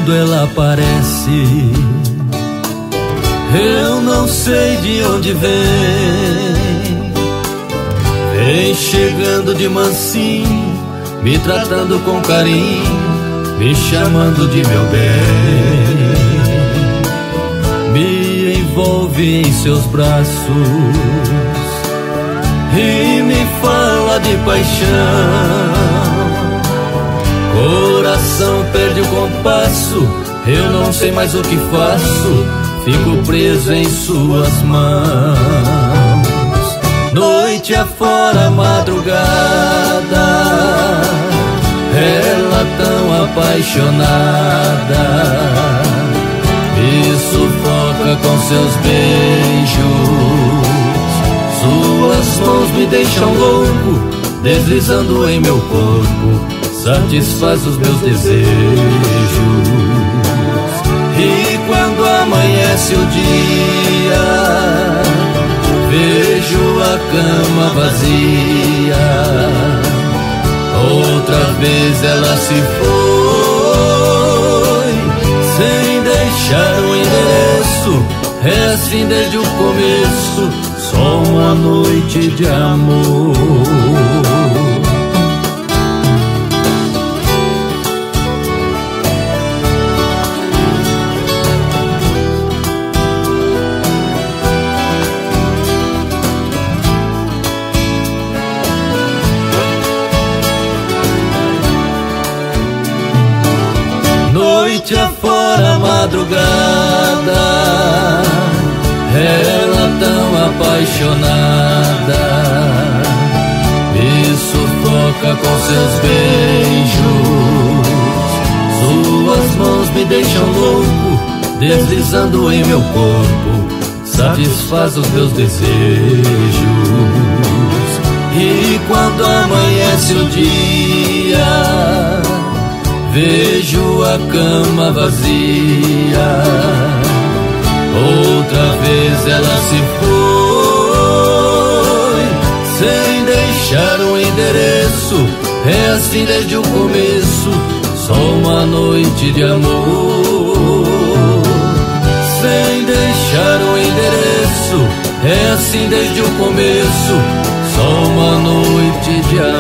quando ela aparece, eu não sei de onde vem chegando de mansinho, me tratando com carinho, me chamando de meu bem. Me envolve em seus braços e me fala de paixão. Coração perde o compasso, eu não sei mais o que faço, fico preso em suas mãos. Noite afora, madrugada, ela tão apaixonada me sufoca com seus beijos. Suas mãos me deixam louco, deslizando em meu corpo, satisfaz os meus desejos. E quando amanhece o dia, vejo a cama vazia. Outra vez ela se foi, sem deixar o endereço. É assim desde o começo, só uma noite de amor. Noite afora, madrugada, ela tão apaixonada me sufoca com seus beijos. Suas mãos me deixam louco, deslizando em meu corpo, satisfaz os meus desejos. E quando amanhece o dia, vejo a cama vazia. Outra vez ela se foi, sem deixar o endereço. É assim desde o começo, só uma noite de amor. Sem deixar o endereço, é assim desde o começo, só uma noite de amor.